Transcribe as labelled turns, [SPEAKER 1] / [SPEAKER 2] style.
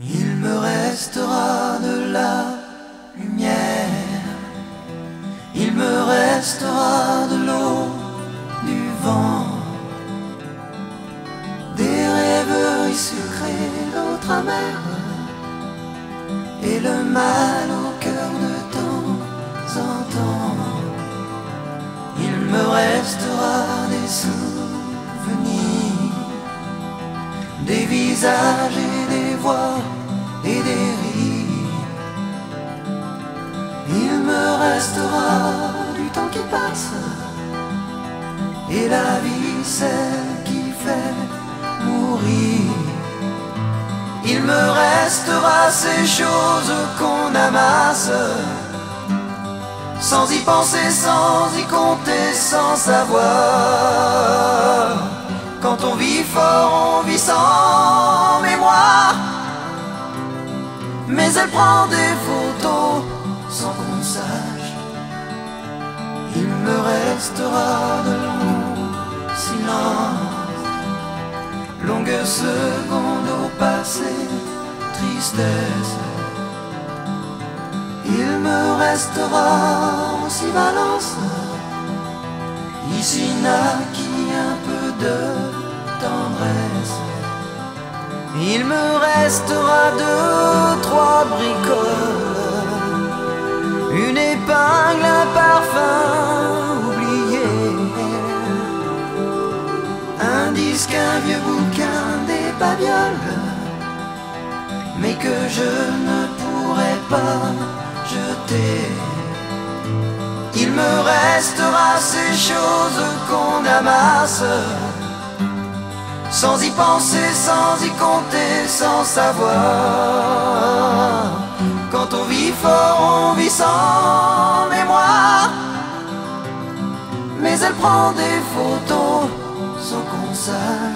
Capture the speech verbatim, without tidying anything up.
[SPEAKER 1] Il me restera de la lumière, il me restera de l'eau, du vent, des rêveries sucrées, d'autres amères, et le mal au cœur de temps en temps. Il me restera des souvenirs, des visages et des voix et des rires. Il me restera du temps qui passe et la vie, celle qui fait mourir. Il me restera ces choses qu'on amasse sans y penser, sans y compter, sans savoir. Quand on vit fort, on vit sans mémoire, mais elle prend des photos sans qu'on sache. Il me restera de longs silences, longues secondes au passé, tristesse. Il me restera aussi Valence, ici naquit un peu de tendresse. Il me restera deux, trois bricoles, une épingle, un parfum oublié, un disque, un vieux bouquin, des babioles, mais que je ne pourrai pas jeter. Il me restera ces choses qu'on amasse sans y penser, sans y compter, sans savoir. Quand on vit fort, on vit sans mémoire, mais elle prend des photos sans qu'on sache.